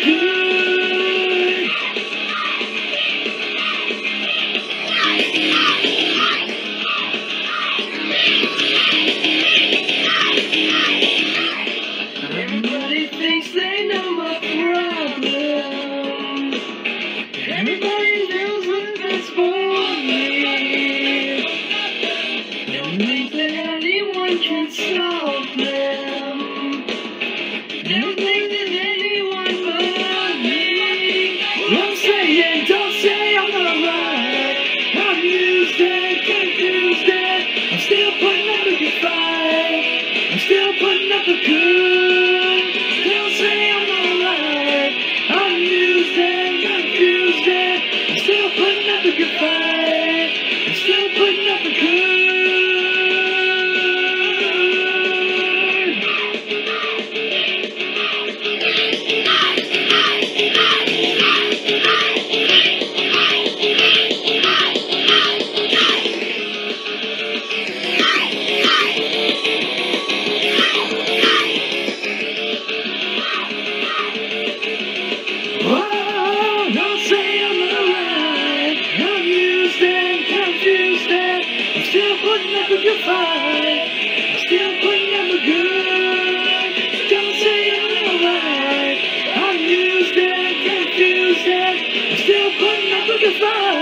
good. Everybody thinks they know my problem. Everybody knows what that's for me. Don't think that anyone can solve them. Don't think that anyone but me. I'm saying, don't say I'm alright. I'm used and confused and I'm still putting up a good fight. I'm still putting up a good. Don't say I'm alright. I'm used and confused and I'm still putting up a good fight. I'm still putting up a good. Don't say I'm alright. I'm used and confused and I'm still putting up a good fight. I'm still putting up a good. Don't say I'm alright. I'm used and confused and I'm still putting up a good fight.